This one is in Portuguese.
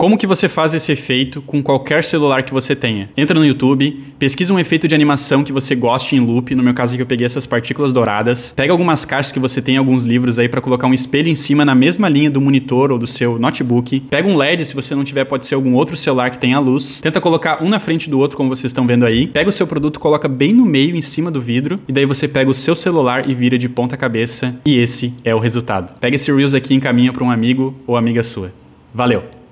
Como que você faz esse efeito com qualquer celular que você tenha? Entra no YouTube, pesquisa um efeito de animação que você goste em loop, no meu caso aqui eu peguei essas partículas douradas, pega algumas caixas que você tem, alguns livros aí pra colocar um espelho em cima na mesma linha do monitor ou do seu notebook, pega um LED, se você não tiver pode ser algum outro celular que tenha luz, tenta colocar um na frente do outro como vocês estão vendo aí, pega o seu produto, coloca bem no meio, em cima do vidro, e daí você pega o seu celular e vira de ponta cabeça, e esse é o resultado. Pega esse Reels aqui e encaminha pra um amigo ou amiga sua. Valeu!